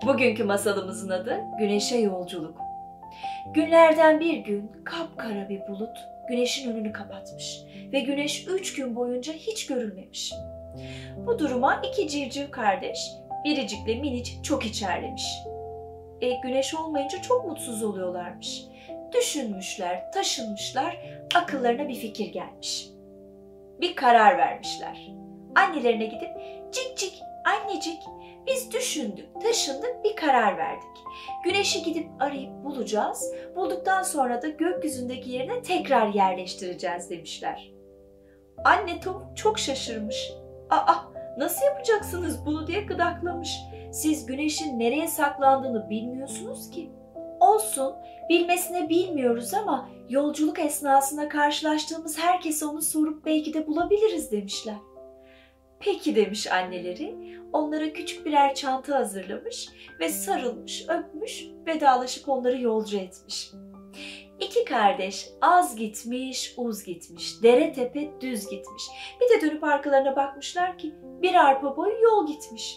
Bugünkü masalımızın adı Güneşe Yolculuk. Günlerden bir gün kapkara bir bulut güneşin önünü kapatmış ve güneş 3 gün boyunca hiç görülmemiş. Bu duruma iki civciv kardeş Biricik'le Minicik çok içerlemiş. Güneş olmayınca çok mutsuz oluyorlarmış. Düşünmüşler, taşınmışlar, akıllarına bir fikir gelmiş. Bir karar vermişler. Annelerine gidip "Cik cik, annecik, biz düşündük, taşındık, bir karar verdik. Güneşi gidip arayıp bulacağız, bulduktan sonra da gökyüzündeki yerine tekrar yerleştireceğiz" demişler. Anne tavuk çok şaşırmış. "Aa, nasıl yapacaksınız bunu?" diye gıdaklamış. "Siz güneşin nereye saklandığını bilmiyorsunuz ki." "Olsun, bilmesine bilmiyoruz ama yolculuk esnasında karşılaştığımız herkese onu sorup belki de bulabiliriz" demişler. "Peki" demiş anneleri, onlara küçük birer çanta hazırlamış ve sarılmış, öpmüş, vedalaşıp onları yolcu etmiş. İki kardeş az gitmiş, uz gitmiş, dere tepe düz gitmiş. Bir de dönüp arkalarına bakmışlar ki bir arpa boyu yol gitmiş.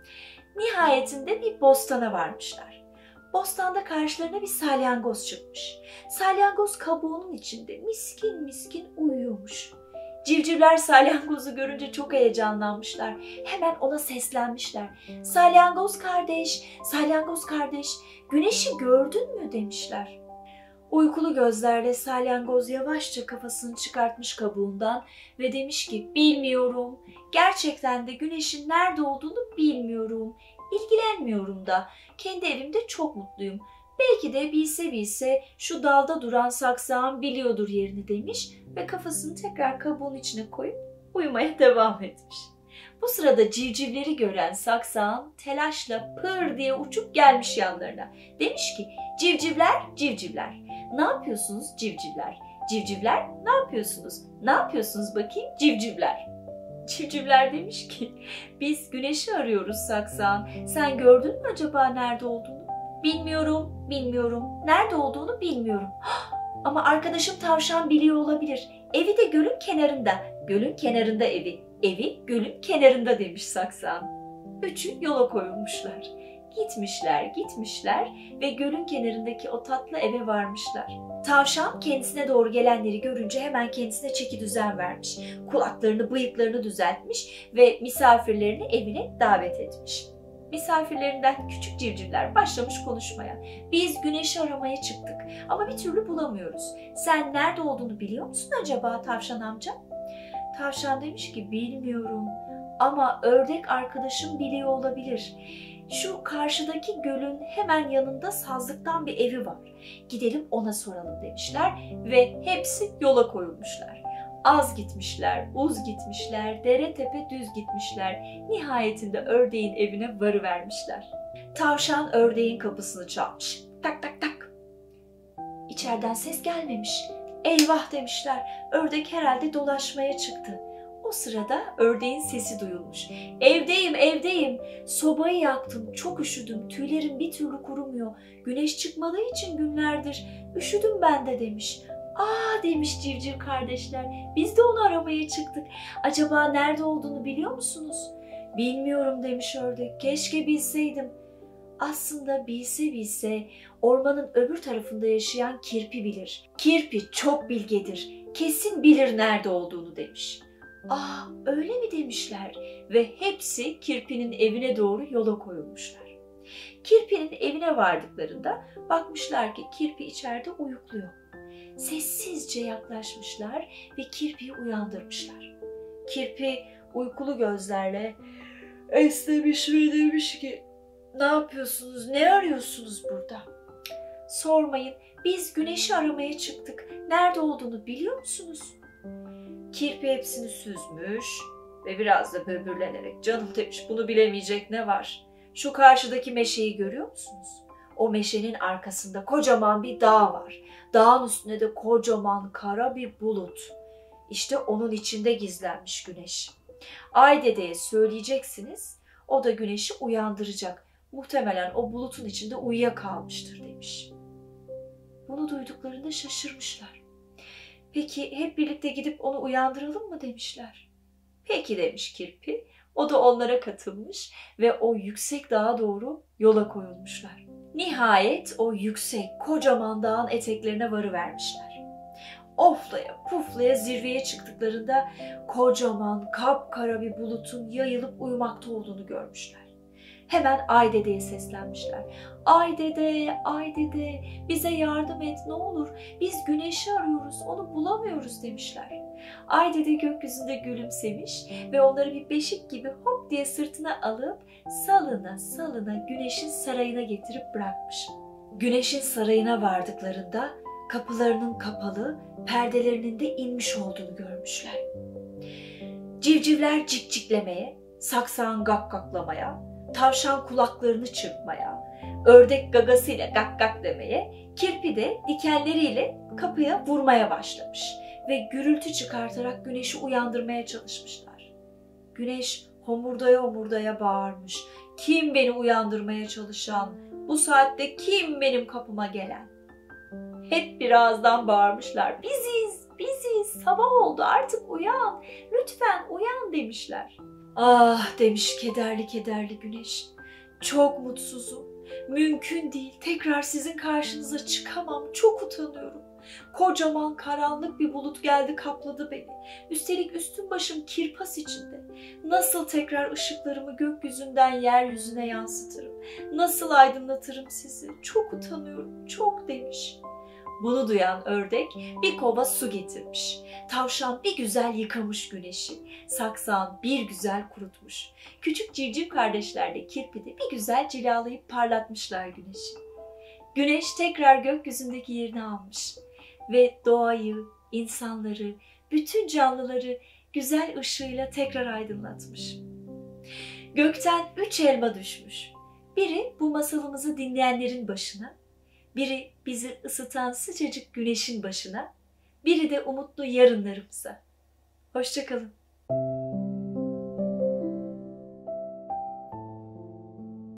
Nihayetinde bir bostana varmışlar. Bostanda karşılarına bir salyangoz çıkmış. Salyangoz kabuğunun içinde miskin miskin uyuyormuş. Civcivler salyangozu görünce çok heyecanlanmışlar. Hemen ona seslenmişler. "Salyangoz kardeş, salyangoz kardeş, güneşi gördün mü?" demişler. Uykulu gözlerle salyangoz yavaşça kafasını çıkartmış kabuğundan ve demiş ki "Bilmiyorum, gerçekten de güneşin nerede olduğunu bilmiyorum, ilgilenmiyorum da, kendi evimde çok mutluyum. Belki de bilse bilse şu dalda duran saksağım biliyordur yerini" demiş ve kafasını tekrar kabuğun içine koyup uyumaya devam etmiş. Bu sırada civcivleri gören saksağın telaşla pır diye uçup gelmiş yanlarına. Demiş ki "Civcivler, civcivler, ne yapıyorsunuz civcivler? Civcivler, ne yapıyorsunuz? Ne yapıyorsunuz bakayım civcivler?" Civcivler demiş ki "Biz güneşi arıyoruz saksağın. Sen gördün mü acaba nerede olduğunu?" "Bilmiyorum, bilmiyorum. Nerede olduğunu bilmiyorum." "Ama arkadaşım tavşan biliyor olabilir. Evi de gölün kenarında. Gölün kenarında evi. Evi gölün kenarında" demiş saksağın. Üçü yola koyulmuşlar. Gitmişler, gitmişler ve gölün kenarındaki o tatlı eve varmışlar. Tavşan kendisine doğru gelenleri görünce hemen kendisine çekidüzen vermiş. Kulaklarını, bıyıklarını düzeltmiş ve misafirlerini evine davet etmiş. Misafirlerinden küçük civcivler başlamış konuşmaya. "Biz güneşi aramaya çıktık ama bir türlü bulamıyoruz. Sen nerede olduğunu biliyor musun acaba tavşan amca?" Tavşan demiş ki "Bilmiyorum ama ördek arkadaşım biliyor olabilir. Şu karşıdaki gölün hemen yanında sazlıktan bir evi var. Gidelim ona soralım" demişler ve hepsi yola koyulmuşlar. Az gitmişler, uz gitmişler, dere tepe düz gitmişler. Nihayetinde ördeğin evine varıvermişler. Tavşan ördeğin kapısını çalmış. Tak tak tak. İçeriden ses gelmemiş. "Eyvah" demişler. "Ördek herhalde dolaşmaya çıktı." O sırada ördeğin sesi duyulmuş. "Evdeyim, evdeyim. Sobayı yaktım, çok üşüdüm. Tüylerim bir türlü kurumuyor. Güneş çıkmadığı için günlerdir. Üşüdüm ben de" demiş. "Aa" demiş civciv kardeşler. "Biz de onu aramaya çıktık. Acaba nerede olduğunu biliyor musunuz?" "Bilmiyorum" demiş ördek. "Keşke bilseydim." "Aslında bilse bilse ormanın öbür tarafında yaşayan kirpi bilir. Kirpi çok bilgedir. Kesin bilir nerede olduğunu" demiş. "Aa, öyle mi?" demişler ve hepsi kirpinin evine doğru yola koyulmuşlar. Kirpinin evine vardıklarında bakmışlar ki kirpi içeride uyukluyor. Sessizce yaklaşmışlar ve kirpiyi uyandırmışlar. Kirpi uykulu gözlerle esnemiş ve demiş ki "Ne yapıyorsunuz, ne arıyorsunuz burada?" "Sormayın, biz güneşi aramaya çıktık. Nerede olduğunu biliyor musunuz?" Kirpi hepsini süzmüş ve biraz da böbürlenerek "Canım" demiş, "bunu bilemeyecek ne var? Şu karşıdaki meşeyi görüyor musunuz? O meşenin arkasında kocaman bir dağ var. Dağın üstünde de kocaman kara bir bulut. İşte onun içinde gizlenmiş güneş. Ay dedeye söyleyeceksiniz, o da güneşi uyandıracak. Muhtemelen o bulutun içinde uyuyakalmıştır" demiş. Bunu duyduklarında şaşırmışlar. "Peki hep birlikte gidip onu uyandıralım mı?" demişler. "Peki" demiş kirpi. O da onlara katılmış ve o yüksek dağa doğru yola koyulmuşlar. Nihayet o yüksek, kocaman dağın eteklerine varıvermişler. Oflaya puflaya zirveye çıktıklarında kocaman kapkara bir bulutun yayılıp uyumakta olduğunu görmüşler. Hemen Ay Dede'ye seslenmişler. Ay Dede, Ay Dede, bize yardım et ne olur. Biz güneşi arıyoruz, onu bulamıyoruz demişler. Ay Dede gökyüzünde gülümsemiş ve onları bir beşik gibi hop diye sırtına alıp salına salına güneşin sarayına getirip bırakmış. Güneşin sarayına vardıklarında kapılarının kapalı, perdelerinin de inmiş olduğunu görmüşler. Civcivler cikciklemeye, saksağın gakkaklamaya, tavşan kulaklarını çırpmaya, ördek gagasıyla gak gak demeye, kirpi de dikenleriyle kapıya vurmaya başlamış ve gürültü çıkartarak güneşi uyandırmaya çalışmışlar. Güneş homurdaya homurdaya bağırmış. Kim beni uyandırmaya çalışan? Bu saatte kim benim kapıma gelen? Hep bir ağızdan bağırmışlar. Biziz, biziz, sabah oldu artık uyan, lütfen uyan demişler. Ah demiş kederli kederli güneş. Çok mutsuzum. Mümkün değil. Tekrar sizin karşınıza çıkamam. Çok utanıyorum. Kocaman karanlık bir bulut geldi kapladı beni. Üstelik üstüm başım kirpas içinde. Nasıl tekrar ışıklarımı gökyüzünden yeryüzüne yansıtırım? Nasıl aydınlatırım sizi? Çok utanıyorum. Çok demiş. Bunu duyan ördek bir kova su getirmiş. Tavşan bir güzel yıkamış güneşi. Saksağın bir güzel kurutmuş. Küçük civciv kardeşler de kirpi de bir güzel cilalayıp parlatmışlar güneşi. Güneş tekrar gökyüzündeki yerini almış. Ve doğayı, insanları, bütün canlıları güzel ışığıyla tekrar aydınlatmış. Gökten 3 elma düşmüş. Biri bu masalımızı dinleyenlerin başına, biri bizi ısıtan sıcacık güneşin başına, biri de umutlu yarınlarımıza. Hoşça kalın.